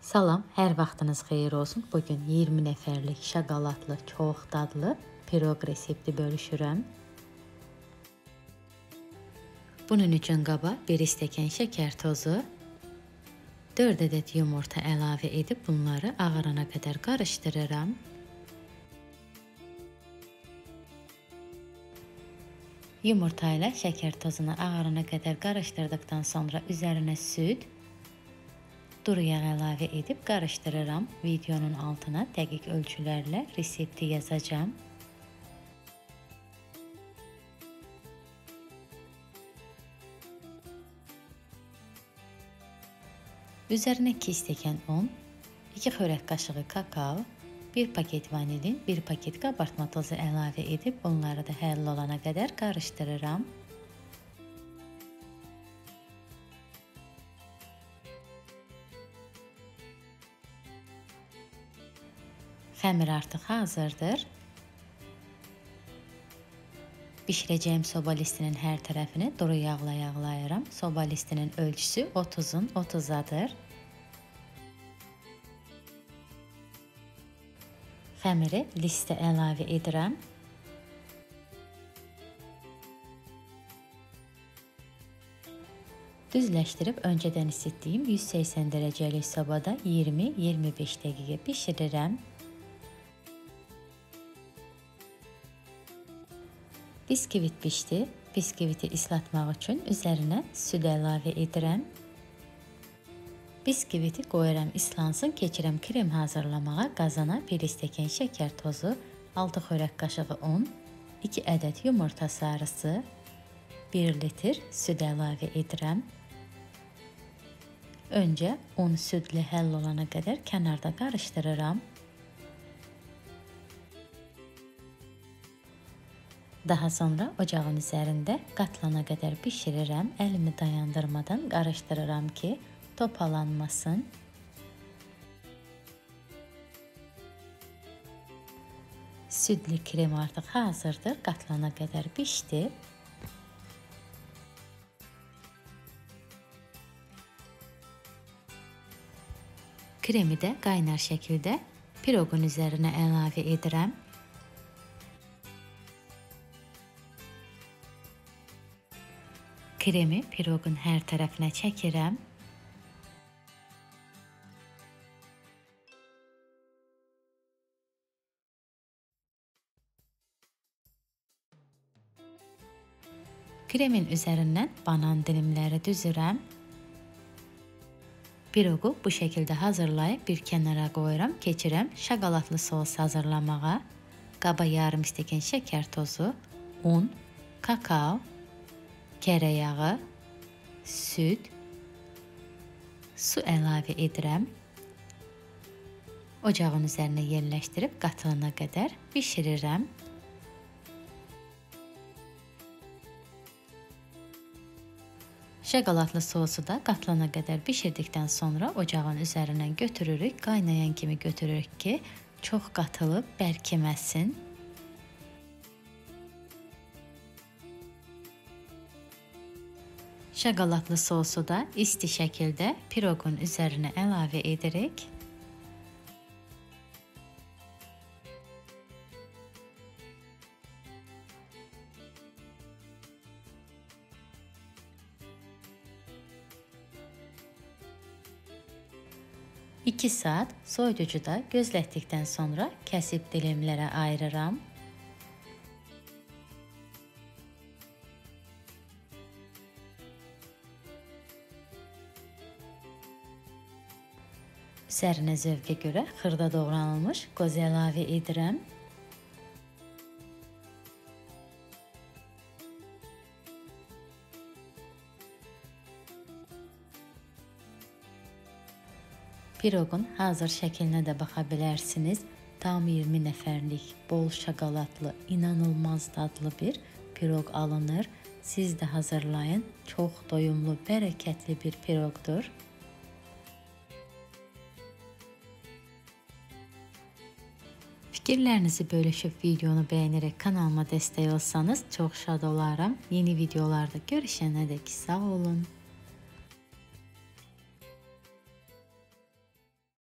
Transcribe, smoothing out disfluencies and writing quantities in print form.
Salam, hər vaxtınız xeyir olsun. Bugün 20 nəfərlik şokoladlı, çox dadlı piroq resepti bölüşürəm. Bunun üçün qaba 1 stəkan şəkər tozu, 4 ədəd yumurta əlavə edib bunları ağarana qədər qarışdırıram. Yumurta ilə şəkər tozunu ağarana qədər qarışdırdıqdan sonra üzərinə süd, duru yağ əlavə edib qarışdırıram. Videonun altına dəqiq ölçülərlə resepti yazacağım. Üzərinə 2 stəkan un, 2 xörək qaşığı kakao, 1 paket vanilin, 1 paket qabartma tozu əlavə edib onları da həll olana qədər qarışdırıram. Xəmir artıq hazırdır. Bişirəcəyim soba listinin hər tərəfini duru yağla yağlayıram. Soba listinin ölçüsü 30-un 30'adır. Xəmiri listə əlavə edirəm. Düzləşdirib öncədən isitdiyim 180 dərəcəlik sobada 20-25 dəqiqə bişirirəm. Biskvit pişdi. Biskviti islatmaq üçün üzərinə süd əlavə edirəm. Biskviti qoyuram islansın, keçirəm krem hazırlamağa. Qazana 1 stəkan şəkər tozu, 6 xörək qaşığı un, 2 ədəd yumurta sarısı, 1 litr süd əlavə edirəm. Öncə un südlə həll olana qədər kənarda qarışdırıram. Daha sonra ocağın üzərində qatlana qədər bişirirəm. Əlimi dayandırmadan qarışdırıram ki, topalanmasın. Südlü krem artıq hazırdır. Qatlana qədər bişdi. Kremi də qaynar şəkildə piroqun üzərinə əlavə edirəm. Kremi piroqun hər tərəfinə çəkirəm. Kremin üzərindən banan dilimləri düzürəm. Piroqu bu şəkildə hazırlayıb bir kənara qoyuram. Keçirəm şokoladlı sos hazırlamağa. Qaba yarım stəkan şəkər tozu, un, kakao, kərə yağı, süd, su əlavə edirəm. Ocağın üzərinə yerləşdirib qatılana qədər bişirirəm. Şokoladlı sosu da qatılana qədər bişirdikdən sonra ocağın üzərindən götürürük. Qaynayan kimi götürürük ki, çox qatılıb bərkiməsin. Şokoladlı sosu da isti şəkildə piroqun üzərinə əlavə edirik. İki saat soyuducuda gözlətdikdən sonra kəsib dilimlərə ayırıram. Üzərinə zövqə görə xırda doğranılmış qoz əlavə edirəm. Piroqun hazır şəklinə də baxa bilərsiniz. Tam 20 nəfərlik, bol şokoladlı, inanılmaz dadlı bir piroq alınır. Siz də hazırlayın. Çox doyumlu, bərəkətli bir piroqdur. Fikirlərinizi bölüşüb videonu bəyənərək kanalıma dəstək olsanız çox şad olaram. Yeni videolarda görüşənədək sağ olun.